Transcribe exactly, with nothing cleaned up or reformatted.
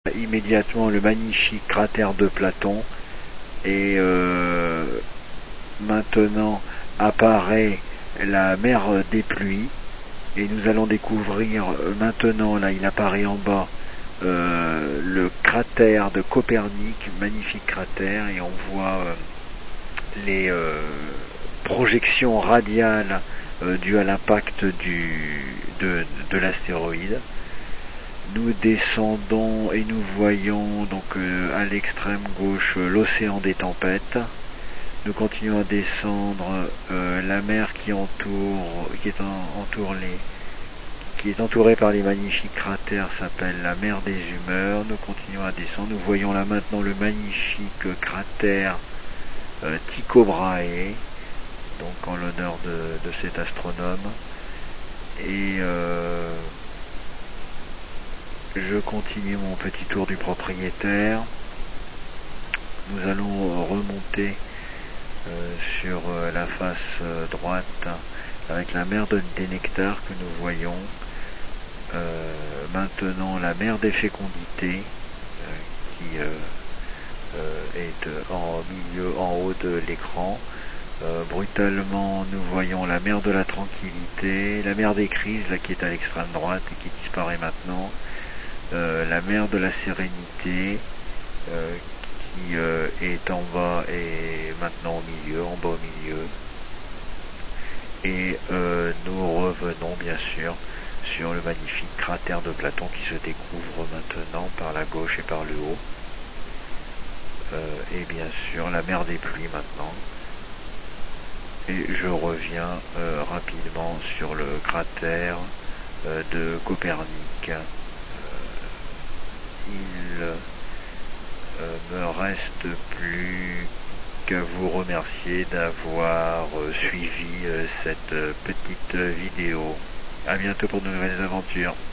Immédiatement le magnifique cratère de Platon et euh, maintenant apparaît la mer des pluies et nous allons découvrir maintenant, là il apparaît en bas euh, le cratère de Copernic, magnifique cratère, et on voit euh, les euh, projections radiales euh, dues à l'impact du de, de l'astéroïde. Nous descendons et nous voyons donc euh, à l'extrême gauche euh, l'océan des tempêtes. Nous continuons à descendre, euh, la mer qui entoure, qui est en, entoure les, qui est entourée par les magnifiques cratères s'appelle la mer des humeurs. Nous continuons à descendre. Nous voyons là maintenant le magnifique cratère euh, Tycho Brahe, donc en l'honneur de, de cet astronome. Et euh, je continue mon petit tour du propriétaire. Nous allons remonter euh, sur euh, la face euh, droite avec la mer de, des nectars que nous voyons. Euh, maintenant la mer des fécondités euh, qui euh, euh, est en milieu, en haut de l'écran. Euh, brutalement nous voyons la mer de la tranquillité, la mer des crises là, qui est à l'extrême droite et qui disparaît maintenant. Euh, la mer de la sérénité euh, qui euh, est en bas et maintenant au milieu, en bas au milieu. Et euh, nous revenons bien sûr sur le magnifique cratère de Platon qui se découvre maintenant par la gauche et par le haut. Euh, et bien sûr la mer des pluies maintenant. Et je reviens euh, rapidement sur le cratère euh, de Copernic. Il euh, me reste plus qu'à vous remercier d'avoir euh, suivi euh, cette euh, petite vidéo. À bientôt pour de nouvelles aventures.